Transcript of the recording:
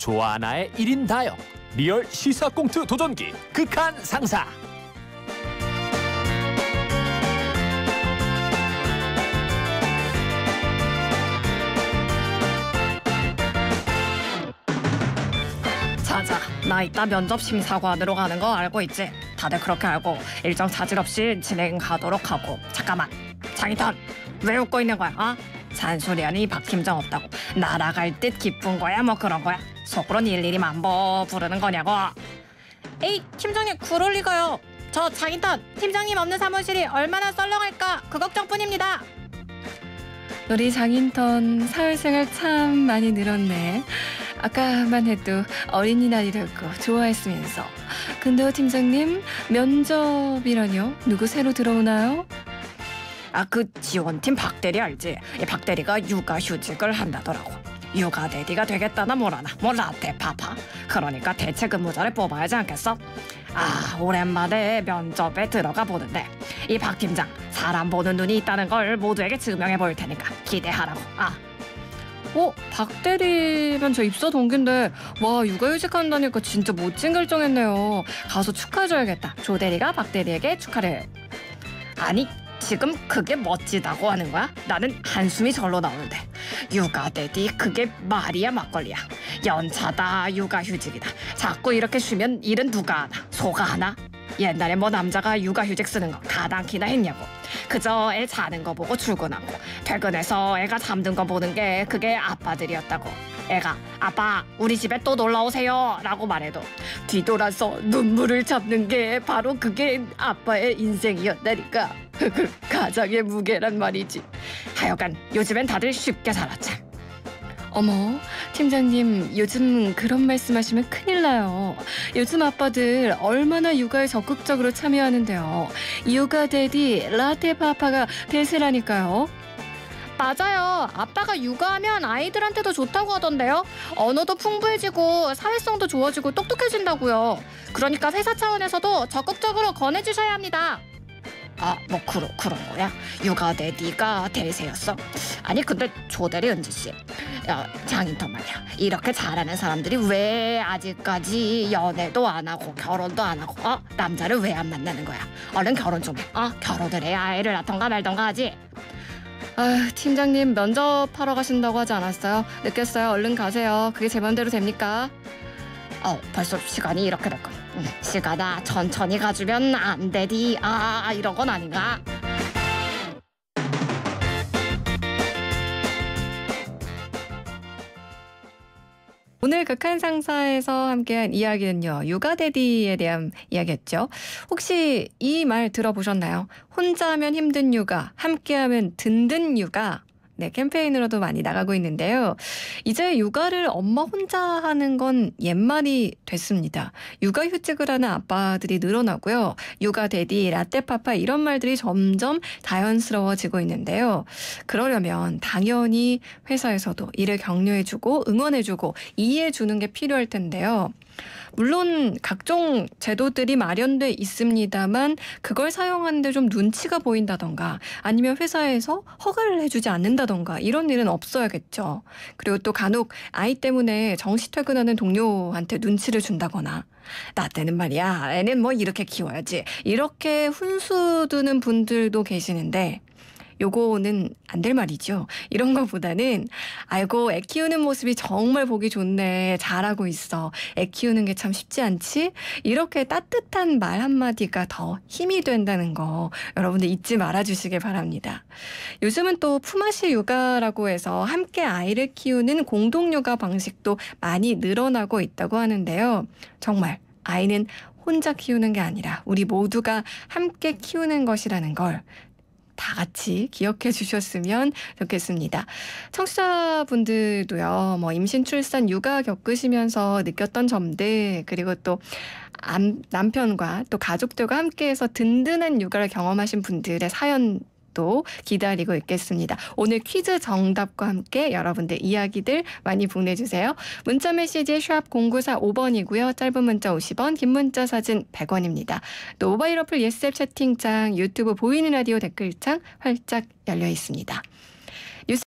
조아나의 1인 다역, 리얼 시사꽁트 도전기, 극한 상사. 자자, 나 이따 면접 심사관으로 가는 거 알고 있지? 다들 그렇게 알고 일정 차질 없이 진행하도록 하고. 잠깐만, 장인턴 왜 웃고 있는 거야? 어? 잔소리하니 박 팀장 없다고 날아갈 듯 기쁜 거야? 뭐 그런 거야? 속으론 일일이 만보 부르는 거냐고. 에이, 팀장님 그럴 리가요. 저 장인턴 팀장님 없는 사무실이 얼마나 썰렁할까 그 걱정뿐입니다. 우리 장인턴 사회생활 참 많이 늘었네. 아까만 해도 어린이날이라고 좋아했으면서. 근데요 팀장님, 면접이라뇨? 누구 새로 들어오나요? 아, 그 지원팀 박대리 알지? 이 박대리가 육아휴직을 한다더라고. 육아대디가 되겠다나 뭐라나 뭐 라떼 파파. 그러니까 대체 근무자를 뽑아야지 않겠어? 아, 오랜만에 면접에 들어가 보는데 이 박 팀장 사람 보는 눈이 있다는 걸 모두에게 증명해 보일 테니까 기대하라고. 아, 박대리면 저 입사 동기인데 와, 육아휴직한다니까 진짜 멋진 결정했네요. 가서 축하해줘야겠다. 조대리가 박대리에게 축하를. 아니 지금 그게 멋지다고 하는 거야? 나는 한숨이 절로 나오는데. 육아대디 그게 말이야 막걸리야. 연차다 육아휴직이다. 자꾸 이렇게 쉬면 일은 누가 하나? 소가 하나? 옛날에 뭐 남자가 육아휴직 쓰는 거 가당키나 했냐고. 그저 애 자는 거 보고 출근하고 퇴근해서 애가 잠든 거 보는 게 그게 아빠들이었다고. 애가 아빠 우리 집에 또 놀러 오세요 라고 말해도 뒤돌아서 눈물을 잡는 게 바로 그게 아빠의 인생이었다니까. 가장의 무게란 말이지. 하여간 요즘엔 다들 쉽게 살았지. 어머, 팀장님 요즘 그런 말씀하시면 큰일 나요. 요즘 아빠들 얼마나 육아에 적극적으로 참여하는데요. 육아대디 라떼파파가 대세라니까요. 맞아요. 아빠가 육아하면 아이들한테도 좋다고 하던데요. 언어도 풍부해지고 사회성도 좋아지고 똑똑해진다고요. 그러니까 회사 차원에서도 적극적으로 권해주셔야 합니다. 아, 뭐 그런 거야? 육아대디가 대세였어? 아니 근데 조대리 은지씨, 장인턴 말이야, 이렇게 잘하는 사람들이 왜 아직까지 연애도 안 하고 결혼도 안 하고 남자를 왜 안 만나는 거야? 얼른 결혼 좀 해. 결혼을 해야 아이를 낳던가 말던가 하지. 아휴, 팀장님 면접하러 가신다고 하지 않았어요? 늦겠어요. 얼른 가세요. 그게 제 맘대로 됩니까? 벌써 시간이 이렇게 됐군. 시간아 천천히 가주면 안 되디. 이런 건 아닌가? 오늘 극한 상사에서 함께한 이야기는요, 육아대디에 대한 이야기였죠. 혹시 이 말 들어보셨나요? 혼자 하면 힘든 육아, 함께하면 든든 육아. 네, 캠페인으로도 많이 나가고 있는데요. 이제 육아를 엄마 혼자 하는 건 옛말이 됐습니다. 육아휴직을 하는 아빠들이 늘어나고요. 육아대디, 라떼파파 이런 말들이 점점 자연스러워지고 있는데요. 그러려면 당연히 회사에서도 이를 격려해주고 응원해주고 이해해주는 게 필요할 텐데요. 물론 각종 제도들이 마련돼 있습니다만 그걸 사용하는데 좀 눈치가 보인다던가 아니면 회사에서 허가를 해주지 않는다던가 이런 일은 없어야겠죠. 그리고 또 간혹 아이 때문에 정시 퇴근하는 동료한테 눈치를 준다거나 나 때는 말이야 애는 뭐 이렇게 키워야지 이렇게 훈수 두는 분들도 계시는데 요거는 안 될 말이죠. 이런 거보다는 아이고 애 키우는 모습이 정말 보기 좋네. 잘하고 있어. 애 키우는 게 참 쉽지 않지? 이렇게 따뜻한 말 한마디가 더 힘이 된다는 거 여러분들 잊지 말아주시길 바랍니다. 요즘은 또 품앗이 육아라고 해서 함께 아이를 키우는 공동육아 방식도 많이 늘어나고 있다고 하는데요. 정말 아이는 혼자 키우는 게 아니라 우리 모두가 함께 키우는 것이라는 걸 다 같이 기억해 주셨으면 좋겠습니다. 청취자분들도요, 뭐 임신, 출산, 육아 겪으시면서 느꼈던 점들, 그리고 또 남편과 또 가족들과 함께해서 든든한 육아를 경험하신 분들의 사연도 기다리고 있겠습니다. 오늘 퀴즈 정답과 함께 여러분들 이야기들 많이 보내주세요. 문자 메시지 샵 0945번이고요. 짧은 문자 50원, 긴 문자 사진 100원입니다. 또 모바일 어플 예스앱 채팅창, 유튜브 보이는 라디오 댓글창 활짝 열려 있습니다.